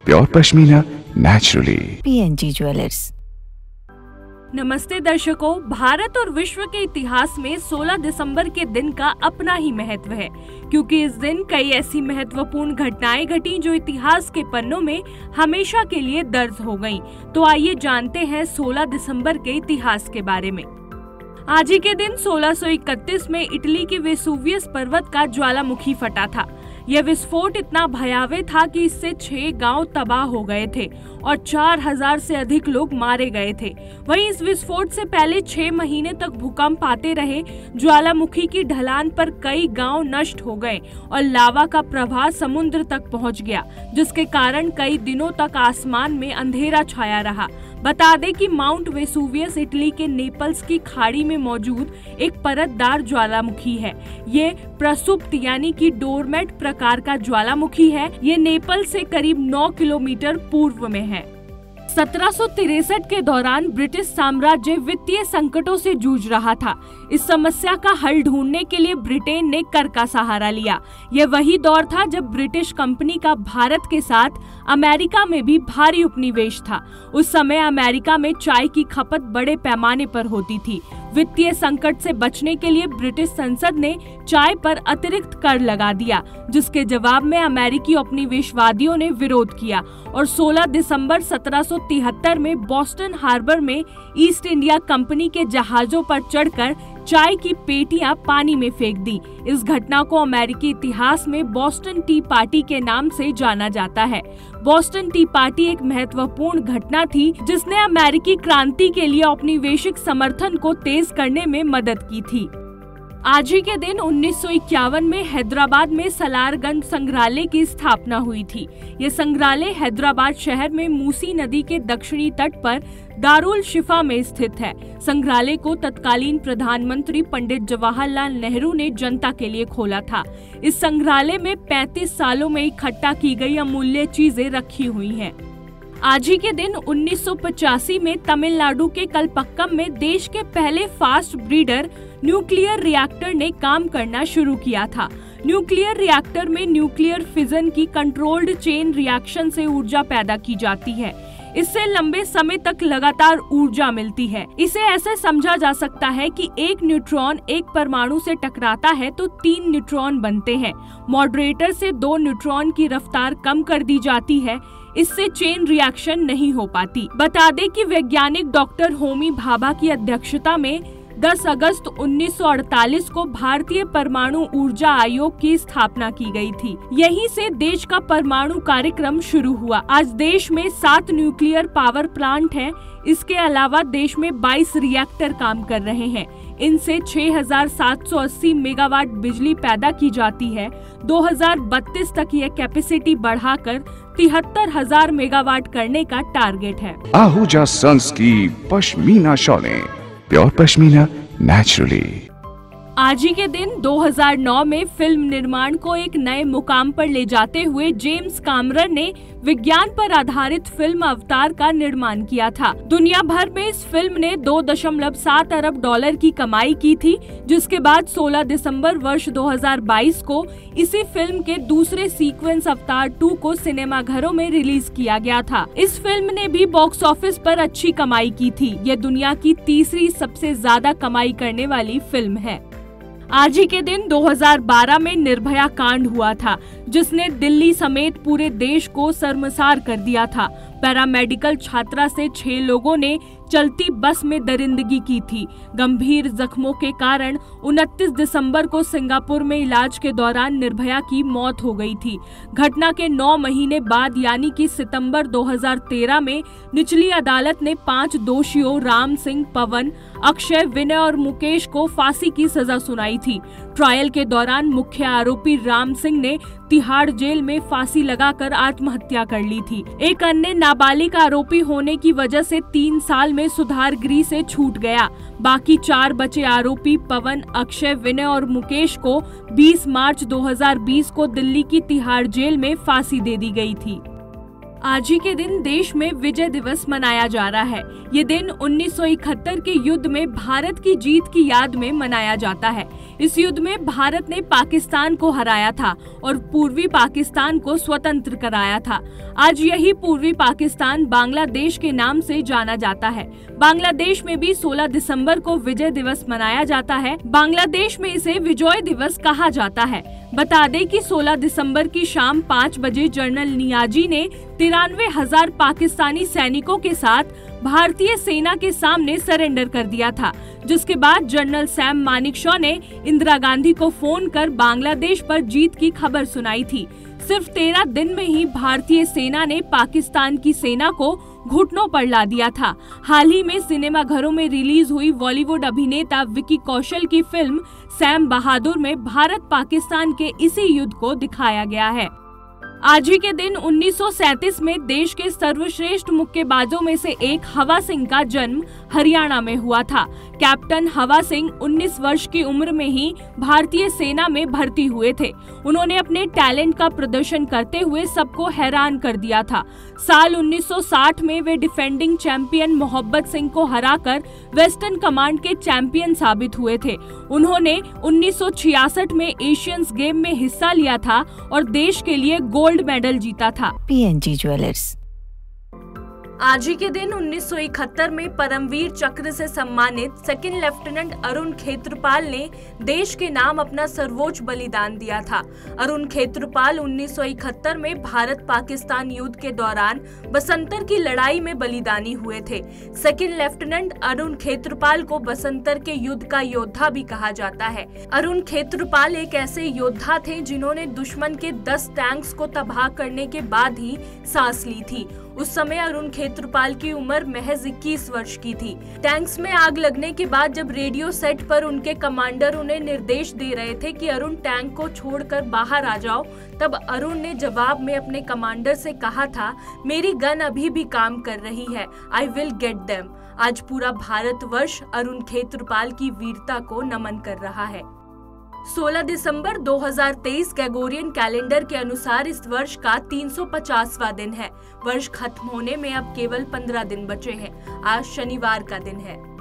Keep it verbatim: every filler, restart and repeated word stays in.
Pure pashmina naturally. PNG jewellers. नमस्ते दर्शकों, भारत और विश्व के इतिहास में सोलह दिसंबर के दिन का अपना ही महत्व है, क्योंकि इस दिन कई ऐसी महत्वपूर्ण घटनाएं घटी जो इतिहास के पन्नों में हमेशा के लिए दर्ज हो गईं। तो आइए जानते हैं सोलह दिसंबर के इतिहास के बारे में। आज ही के दिन सोलह सौ इकतीस में इटली के वेसुवियस पर्वत का ज्वालामुखी फटा था। यह विस्फोट इतना भयावह था कि इससे छह गांव तबाह हो गए थे और चार हजार से अधिक लोग मारे गए थे। वहीं इस विस्फोट से पहले छह महीने तक भूकंप आते रहे। ज्वालामुखी की ढलान पर कई गांव नष्ट हो गए और लावा का प्रवाह समुद्र तक पहुंच गया, जिसके कारण कई दिनों तक आसमान में अंधेरा छाया रहा। बता दें कि माउंट वेसुवियस इटली के नेपल्स की खाड़ी में मौजूद एक परतदार ज्वालामुखी है। ये प्रसुप्त यानी कि डोरमेट प्रकार का ज्वालामुखी है। ये नेपल्स से करीब नौ किलोमीटर पूर्व में है। सत्रह सौ तिरसठ के दौरान ब्रिटिश साम्राज्य वित्तीय संकटों से जूझ रहा था। इस समस्या का हल ढूंढने के लिए ब्रिटेन ने कर का सहारा लिया। यह वही दौर था जब ब्रिटिश कंपनी का भारत के साथ अमेरिका में भी भारी उपनिवेश था। उस समय अमेरिका में चाय की खपत बड़े पैमाने पर होती थी। वित्तीय संकट से बचने के लिए ब्रिटिश संसद ने चाय पर अतिरिक्त कर लगा दिया, जिसके जवाब में अमेरिकी उपनिवेशवादियों ने विरोध किया और सोलह दिसंबर सत्रह सौ तिहत्तर में बॉस्टन हार्बर में ईस्ट इंडिया कंपनी के जहाजों पर चढ़कर चाय की पेटियां पानी में फेंक दी। इस घटना को अमेरिकी इतिहास में बॉस्टन टी पार्टी के नाम से जाना जाता है। बॉस्टन टी पार्टी एक महत्वपूर्ण घटना थी जिसने अमेरिकी क्रांति के लिए औपनिवेशिक समर्थन को तेज करने में मदद की थी। आज ही के दिन उन्नीस सौ इक्यावन में हैदराबाद में सलारगंज संग्रहालय की स्थापना हुई थी। ये संग्रहालय हैदराबाद शहर में मूसी नदी के दक्षिणी तट पर दारुल शिफा में स्थित है। संग्रहालय को तत्कालीन प्रधानमंत्री पंडित जवाहरलाल नेहरू ने जनता के लिए खोला था। इस संग्रहालय में पैंतीस सालों में इकट्ठा की गई अमूल्य चीजें रखी हुई हैं। आज ही के दिन उन्नीस सौ पचासी में तमिलनाडु के कलपक्कम में देश के पहले फास्ट ब्रीडर न्यूक्लियर रिएक्टर ने काम करना शुरू किया था। न्यूक्लियर रिएक्टर में न्यूक्लियर फिजन की कंट्रोल्ड चेन रिएक्शन से ऊर्जा पैदा की जाती है। इससे लंबे समय तक लगातार ऊर्जा मिलती है। इसे ऐसे समझा जा सकता है कि एक न्यूट्रॉन एक परमाणु से टकराता है तो तीन न्यूट्रॉन बनते हैं। मॉडरेटर से दो न्यूट्रॉन की रफ्तार कम कर दी जाती है। इससे चेन रिएक्शन नहीं हो पाती। बता दें कि वैज्ञानिक डॉक्टर होमी भाभा की अध्यक्षता में दस अगस्त उन्नीस सौ अड़तालीस को भारतीय परमाणु ऊर्जा आयोग की स्थापना की गई थी। यहीं से देश का परमाणु कार्यक्रम शुरू हुआ। आज देश में सात न्यूक्लियर पावर प्लांट हैं। इसके अलावा देश में बाईस रिएक्टर काम कर रहे हैं। इनसे छह हजार सात सौ अस्सी मेगावाट बिजली पैदा की जाती है। दो हजार बत्तीस तक यह कैपेसिटी बढ़ाकर तिहत्तर हजार मेगावाट करने का टारगेट है। आहूजा सन्स की पश्मीना शॉलें, प्योर पश्मीना नेचुरली। आज ही के दिन दो हजार नौ में फिल्म निर्माण को एक नए मुकाम पर ले जाते हुए जेम्स कैमरन ने विज्ञान पर आधारित फिल्म अवतार का निर्माण किया था। दुनिया भर में इस फिल्म ने दो दशमलव सात अरब डॉलर की कमाई की थी, जिसके बाद सोलह दिसंबर वर्ष दो हजार बाईस को इसी फिल्म के दूसरे सीक्वेंस अवतार टू को सिनेमाघरों में रिलीज किया गया था। इस फिल्म ने भी बॉक्स ऑफिस पर अच्छी कमाई की थी। ये दुनिया की तीसरी सबसे ज्यादा कमाई करने वाली फिल्म है। आज ही के दिन दो हजार बारह में निर्भया कांड हुआ था, जिसने दिल्ली समेत पूरे देश को शर्मसार कर दिया था। पैरामेडिकल छात्रा से छह लोगों ने चलती बस में दरिंदगी की थी। गंभीर जख्मों के कारण उनतीस दिसंबर को सिंगापुर में इलाज के दौरान निर्भया की मौत हो गई थी। घटना के नौ महीने बाद यानी कि सितंबर दो हजार तेरह में निचली अदालत ने पांच दोषियों राम सिंह, पवन, अक्षय, विनय और मुकेश को फांसी की सजा सुनाई थी। ट्रायल के दौरान मुख्य आरोपी राम सिंह ने तिहाड़ जेल में फांसी लगाकर आत्महत्या कर ली थी। एक अन्य नाबालिग आरोपी होने की वजह से तीन साल में सुधार गृह से छूट गया। बाकी चार बचे आरोपी पवन, अक्षय, विनय और मुकेश को बीस मार्च दो हजार बीस को दिल्ली की तिहाड़ जेल में फांसी दे दी गई थी। आज ही के दिन देश में विजय दिवस मनाया जा रहा है। ये दिन उन्नीस सौ इकहत्तर के युद्ध में भारत की जीत की याद में मनाया जाता है। इस युद्ध में भारत ने पाकिस्तान को हराया था और पूर्वी पाकिस्तान को स्वतंत्र कराया था। आज यही पूर्वी पाकिस्तान बांग्लादेश के नाम से जाना जाता है। बांग्लादेश में भी सोलह दिसंबर को विजय दिवस मनाया जाता है। बांग्लादेश में इसे विजय दिवस कहा जाता है। बता दें कि सोलह दिसंबर की शाम पाँच बजे जनरल नियाजी ने तिरानवे हजार पाकिस्तानी सैनिकों के साथ भारतीय सेना के सामने सरेंडर कर दिया था, जिसके बाद जनरल सैम मानेकशॉ ने इंदिरा गांधी को फोन कर बांग्लादेश पर जीत की खबर सुनाई थी। सिर्फ तेरह दिन में ही भारतीय सेना ने पाकिस्तान की सेना को घुटनों पर ला दिया था। हाल ही में सिनेमा घरों में रिलीज हुई बॉलीवुड अभिनेता विकी कौशल की फिल्म सैम बहादुर में भारत पाकिस्तान के इसी युद्ध को दिखाया गया है। आज ही के दिन उन्नीस सौ सैंतीस में देश के सर्वश्रेष्ठ मुक्केबाजों में से एक हवा सिंह का जन्म हरियाणा में हुआ था। कैप्टन हवा सिंह उन्नीस वर्ष की उम्र में ही भारतीय सेना में भर्ती हुए थे। उन्होंने अपने टैलेंट का प्रदर्शन करते हुए सबको हैरान कर दिया था। साल उन्नीस सौ साठ में वे डिफेंडिंग चैंपियन मोहब्बत सिंह को हराकर वेस्टर्न कमांड के चैंपियन साबित हुए थे। उन्होंने उन्नीस सौ छियासठ में एशियंस गेम में हिस्सा लिया था और देश के लिए गोल्ड मेडल जीता था। PNG jewellers. आज ही के दिन उन्नीस सौ इकहत्तर में परमवीर चक्र से सम्मानित सेकंड लेफ्टिनेंट अरुण खेत्रपाल ने देश के नाम अपना सर्वोच्च बलिदान दिया था। अरुण खेत्रपाल उन्नीस सौ इकहत्तर में भारत पाकिस्तान युद्ध के दौरान बसंतर की लड़ाई में बलिदानी हुए थे। सेकंड लेफ्टिनेंट अरुण खेत्रपाल को बसंतर के युद्ध का योद्धा भी कहा जाता है। अरुण खेत्रपाल एक ऐसे योद्धा थे जिन्होंने दुश्मन के दस टैंक्स को तबाह करने के बाद ही सांस ली थी। उस समय अरुण खेत्रपाल की उम्र महज इक्कीस वर्ष की थी। टैंक्स में आग लगने के बाद जब रेडियो सेट पर उनके कमांडर उन्हें निर्देश दे रहे थे कि अरुण टैंक को छोड़कर बाहर आ जाओ, तब अरुण ने जवाब में अपने कमांडर से कहा था, मेरी गन अभी भी काम कर रही है, आई विल गेट देम। आज पूरा भारतवर्ष अरुण खेत्रपाल की वीरता को नमन कर रहा है। सोलह दिसंबर दो हज़ार तेईस ग्रेगोरियन कैलेंडर के अनुसार इस वर्ष का तीन सौ पचासवां दिन है। वर्ष खत्म होने में अब केवल पंद्रह दिन बचे हैं। आज शनिवार का दिन है।